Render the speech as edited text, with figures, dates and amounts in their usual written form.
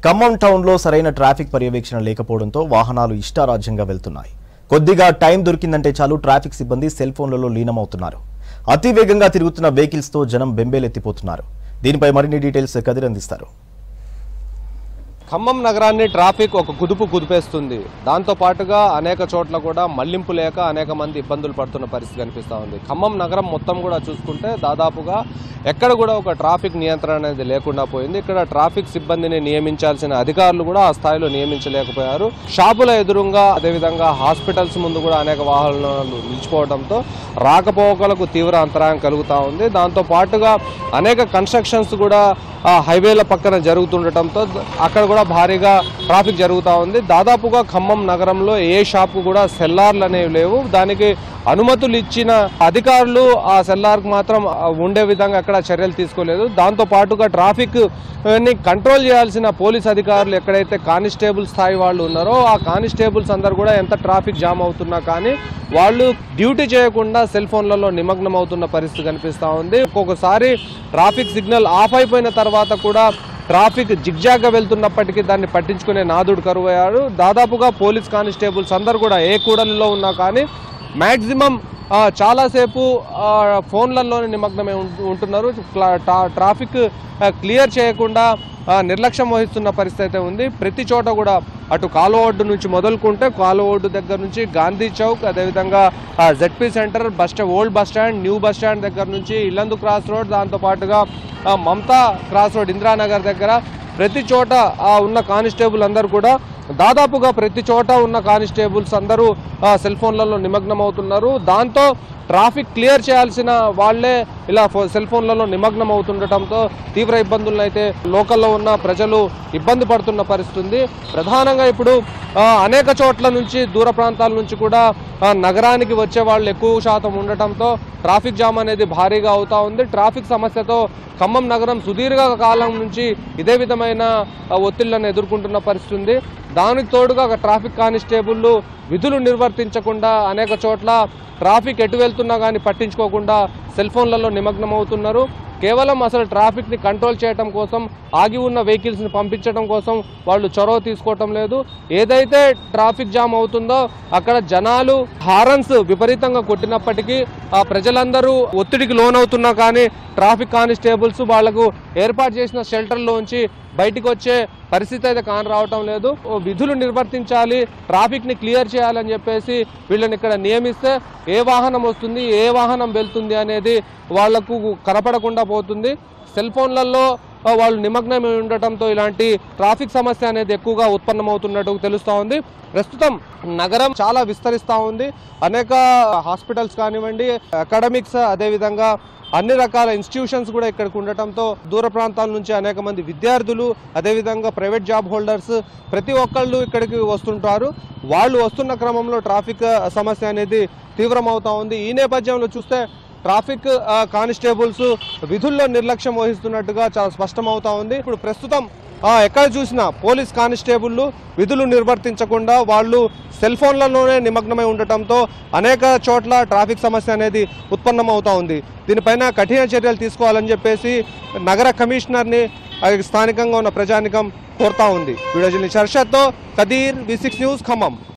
ఖమ్మం టౌన్లో సరైన ట్రాఫిక్ పర్యవేక్షణ లేకపోవడంతో వాహనాలు ఇష్టారాజ్యంగా వెళ్తున్నాయి. కొద్దిగా టైం దొరికిందంటే చాలు ట్రాఫిక్ సిబ్బంది సెల్ ఫోన్లలో లీనమవుతున్నారు. అతి వేగంగా తిరుగుతున్న వెహికల్స్తో జనం బెంబేలెత్తిపోతున్నారు. దీనిపై మరిన్ని డీటెయిల్స్ కదిర్ అందిస్తారు. ఖమ్మం నగరాన్ని ట్రాఫిక్ ఒక కుదిపేస్తుంది. దాంతో పాటుగా అనేక చోట్ల కూడా మళ్లింపు లేక అనేక మంది ఇబ్బందులు పడుతున్న పరిస్థితి కనిపిస్తూ ఉంది. ఖమ్మం నగరం మొత్తం కూడా చూసుకుంటే దాదాపుగా ఎక్కడ కూడా ఒక ట్రాఫిక్ నియంత్రణ అనేది లేకుండా పోయింది. ఇక్కడ ట్రాఫిక్ సిబ్బందిని నియమించాల్సిన అధికారులు కూడా ఆ స్థాయిలో నియమించలేకపోయారు. షాపుల ఎదురుగా అదేవిధంగా హాస్పిటల్స్ ముందు కూడా అనేక వాహనాలు నిలిచిపోవడంతో రాకపోకలకు తీవ్ర అంతరాయం కలుగుతూ ఉంది. దాంతో పాటుగా అనేక కన్స్ట్రక్షన్స్ కూడా హైవేల పక్కన జరుగుతుండటంతో అక్కడ కూడా భారీగా ట్రాఫిక్ జరుగుతూ ఉంది. దాదాపుగా ఖమ్మం నగరంలో ఏ షాపు కూడా సెల్లార్లు అనేవి లేవు. దానికి అనుమతులు ఇచ్చిన అధికారులు ఆ సెల్లార్కు మాత్రం ఉండే విధంగా అక్కడ చర్యలు తీసుకోలేదు. దాంతో పాటుగా ట్రాఫిక్ ని కంట్రోల్ చేయాల్సిన పోలీస్ అధికారులు ఎక్కడైతే కానిస్టేబుల్ స్థాయి వాళ్ళు ఉన్నారో ఆ కానిస్టేబుల్స్ అందరూ కూడా ఎంత ట్రాఫిక్ జామ్ అవుతున్నా కానీ వాళ్ళు డ్యూటీ చేయకుండా సెల్ ఫోన్లలో నిమగ్నం అవుతున్న పరిస్థితి కనిపిస్తూ ఉంది. ఒక్కొక్కసారి ట్రాఫిక్ సిగ్నల్ ఆఫ్ అయిపోయిన తర్వాత కూడా ట్రాఫిక్ జిగ్జాగ్గా వెళ్తున్నప్పటికీ దాన్ని పట్టించుకునే నాదుడు కరువయ్యాడు. దాదాపుగా పోలీస్ కానిస్టేబుల్స్ అందరూ కూడా ఏ కూడలిలో ఉన్నా కానీ మ్యాక్సిమం చాలాసేపు ఫోన్లలోనే నిమగ్నమై ఉంటున్నారు. ట్రాఫిక్ క్లియర్ చేయకుండా నిర్లక్ష్యం వహిస్తున్న పరిస్థితి అయితే ఉంది. ప్రతి చోట కూడా అటు కాలువ ఒడ్డు నుంచి మొదలుకుంటే కాలువ ఒడ్డు దగ్గర నుంచి గాంధీ చౌక్, అదేవిధంగా ZP centre, old bus stand, new bus stand దగ్గర నుంచి ఇల్లందు క్రాస్ రోడ్, దాంతోపాటుగా మమతా క్రాస్ రోడ్, ఇందిరానగర్ దగ్గర ప్రతి చోట ఉన్న కానిస్టేబుల్ అందరూ కూడా దాదాపుగా ప్రతి చోట ఉన్న కానిస్టేబుల్స్ అందరూ సెల్ ఫోన్లలో నిమగ్నం అవుతున్నారు. దాంతో ట్రాఫిక్ క్లియర్ చేయాల్సిన వాళ్లే ఇలా సెల్ ఫోన్లలో నిమగ్నం అవుతుండటంతో తీవ్ర ఇబ్బందులను అయితే లోకల్లో ఉన్న ప్రజలు ఇబ్బంది పడుతున్న పరిస్థితి ఉంది. ప్రధానంగా ఇప్పుడు అనేక చోట్ల నుంచి దూర ప్రాంతాల నుంచి కూడా నగరానికి వచ్చే వాళ్ళు ఎక్కువ శాతం ఉండటంతో ట్రాఫిక్ జామ్ అనేది భారీగా అవుతా ఉంది. ట్రాఫిక్ సమస్యతో ఖమ్మం నగరం సుదీర్ఘ కాలం నుంచి ఇదే విధమైన ఒత్తిళ్లను ఎదుర్కొంటున్న పరిస్థితి ఉంది. దానికి తోడుగా ట్రాఫిక్ కానిస్టేబుళ్లు విధులు నిర్వర్తించకుండా అనేక చోట్ల ట్రాఫిక్ ఎటు వెళ్తున్నా కానీ పట్టించుకోకుండా సెల్ ఫోన్లలో నిమగ్నం అవుతున్నారు. కేవలం అసలు ట్రాఫిక్ని కంట్రోల్ చేయడం కోసం, ఆగి ఉన్న వెహికల్స్ని పంపించడం కోసం వాళ్ళు చొరవ తీసుకోవటం లేదు. ఏదైతే ట్రాఫిక్ జామ్ అవుతుందో అక్కడ జనాలు హారన్స్ విపరీతంగా కొట్టినప్పటికీ ఆ ప్రజలందరూ ఒత్తిడికి లోనవుతున్నా కానీ ట్రాఫిక్ కానిస్టేబుల్స్ వాళ్లకు ఏర్పాటు చేసిన షెల్టర్లోంచి బయటికి వచ్చే పరిస్థితి అయితే కానరావటం లేదు. విధులు నిర్వర్తించాలి, ట్రాఫిక్ని క్లియర్ చేయాలని చెప్పేసి వీళ్ళని ఇక్కడ నియమిస్తే ఏ వాహనం వస్తుంది, ఏ వాహనం వెళ్తుంది అనేది వాళ్లకు కనపడకుండా పోతుంది. సెల్ ఫోన్లలో వాళ్ళు నిమగ్నమై ఉండటంతో ఇలాంటి ట్రాఫిక్ సమస్య అనేది ఎక్కువగా ఉత్పన్నమవుతున్నట్టు తెలుస్తూ ఉంది. ప్రస్తుతం నగరం చాలా విస్తరిస్తూ ఉంది. అనేక హాస్పిటల్స్ కానివ్వండి, అకాడమిక్స్, అదేవిధంగా అన్ని రకాల ఇన్స్టిట్యూషన్స్ కూడా ఇక్కడికి ఉండటంతో దూర ప్రాంతాల నుంచి అనేక మంది విద్యార్థులు, అదేవిధంగా ప్రైవేట్ జాబ్ హోల్డర్స్ ప్రతి ఒక్కళ్ళు ఇక్కడికి వస్తుంటారు. వాళ్ళు వస్తున్న క్రమంలో ట్రాఫిక్ సమస్య అనేది తీవ్రమవుతా ఉంది. ఈ నేపథ్యంలో చూస్తే ట్రాఫిక్ కానిస్టేబుల్స్ విధుల్లో నిర్లక్ష్యం వహిస్తున్నట్టుగా చాలా స్పష్టమవుతా ఉంది. ఇప్పుడు ప్రస్తుతం ఎక్కడ చూసినా పోలీస్ కానిస్టేబుళ్లు విధులు నిర్వర్తించకుండా వాళ్ళు సెల్ ఫోన్లలోనే నిమగ్నమై ఉండటంతో అనేక చోట్ల ట్రాఫిక్ సమస్య అనేది ఉత్పన్నమవుతా ఉంది. దీనిపైన కఠిన చర్యలు తీసుకోవాలని చెప్పేసి నగర కమిషనర్ని స్థానికంగా ఉన్న ప్రజానికం కోరుతా ఉంది. వీడియో జర్నలిస్ట్ హర్షద్తో కదీర్, V6 న్యూస్, ఖమ్మం.